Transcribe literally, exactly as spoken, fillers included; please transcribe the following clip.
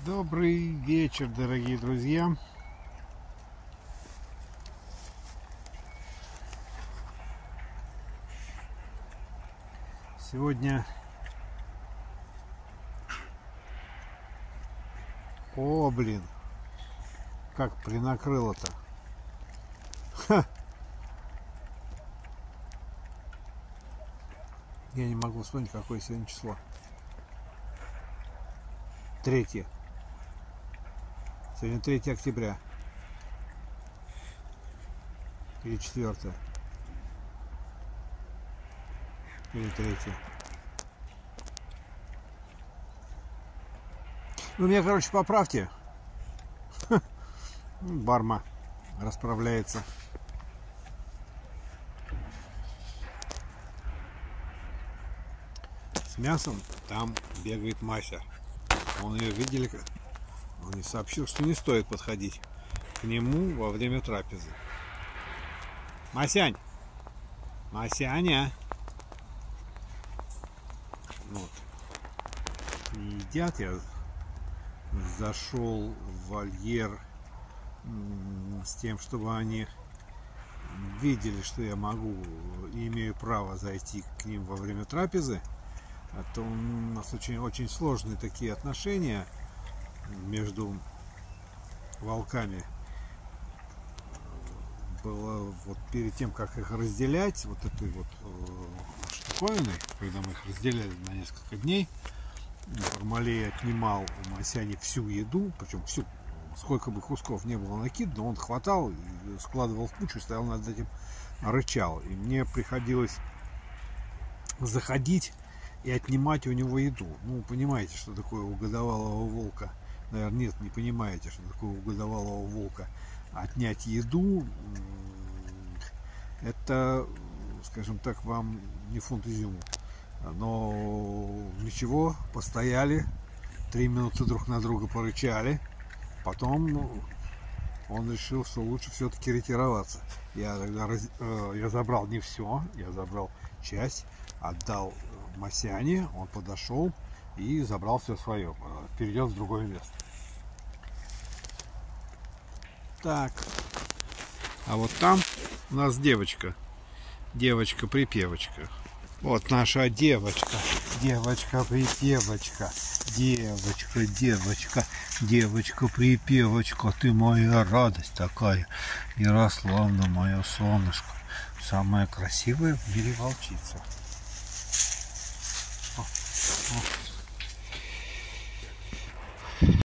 Добрый вечер, дорогие друзья. Сегодня... О, блин! Как принакрыло-то. Ха! Я не могу вспомнить, какое сегодня число. Третье. Сегодня третье октября. Или четвертое. Или третье. Ну, меня, короче, поправьте. Барма расправляется. С мясом там бегает Мася. Он ее видели, он и сообщил, что не стоит подходить к нему во время трапезы. Масянь! Масяня! Вот. И едят. Я зашел в вольер с тем, чтобы они видели, что я могу и имею право зайти к ним во время трапезы. А то у нас очень, очень сложные такие отношения между волками. Было вот перед тем, как их разделять, вот этой вот э, штуковиной, когда мы их разделяли на несколько дней, Бармалей отнимал у Масяни всю еду, причем всю, сколько бы кусков не было накидано, он хватал, складывал в кучу, стоял над этим, рычал. И мне приходилось заходить и отнимать у него еду. Ну, понимаете, что такое у годовалого волка? Наверное, нет, не понимаете, что такое у годовалого волка. Отнять еду, это, скажем так, вам не фунт изюму. Но ничего, постояли, три минуты друг на друга порычали. Потом он решил, что лучше все-таки ретироваться. Я тогда раз... я забрал не все, я забрал часть, отдал Масяне, он подошел и забрал все свое, перейдет в другое место. Так, а вот там у нас девочка, девочка-припевочка. Вот наша девочка, девочка-припевочка, девочка, девочка, девочка-припевочка, ты моя радость такая, Ярославна, мое солнышко, самая красивая в мире волчица. О, о.